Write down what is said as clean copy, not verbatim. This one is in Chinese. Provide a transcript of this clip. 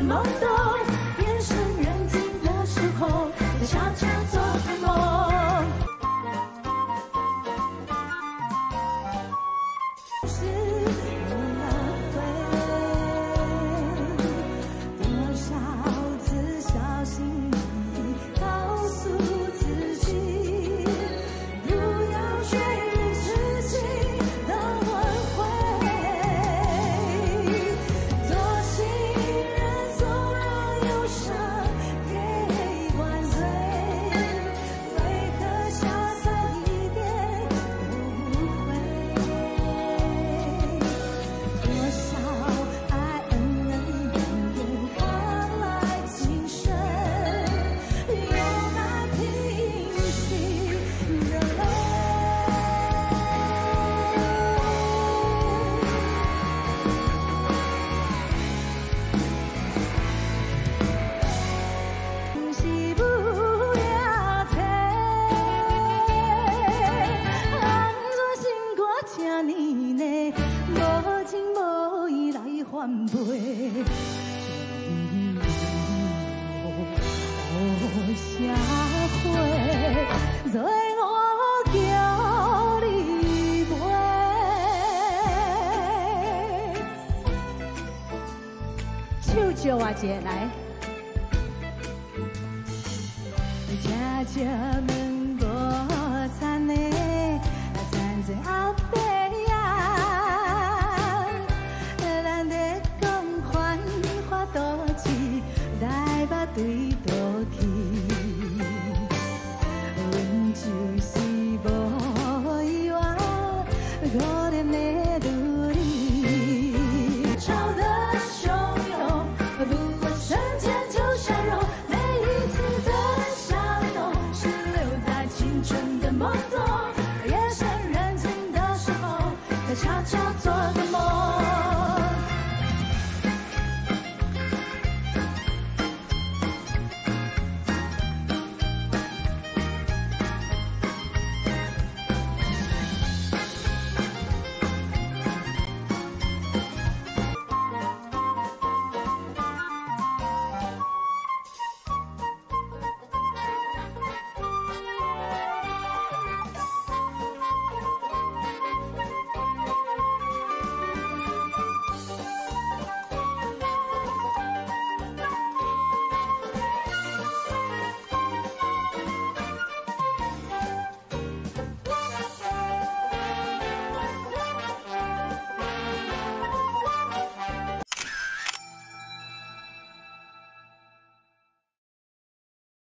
懵懂，眼神远近的时候，在悄悄做着梦。是我要会多少次小心翼翼告诉自己，不要追人痴情的轮回。多情人总让忧伤给灌醉，为何潇洒一点都不会？多少爱恩恩怨怨换来今生，有那平息的泪。是不了体，安怎心肝这呢呢，无情无义来反背。社会做我叫你陪，手借我一个来。车车门无残的，残在后壁。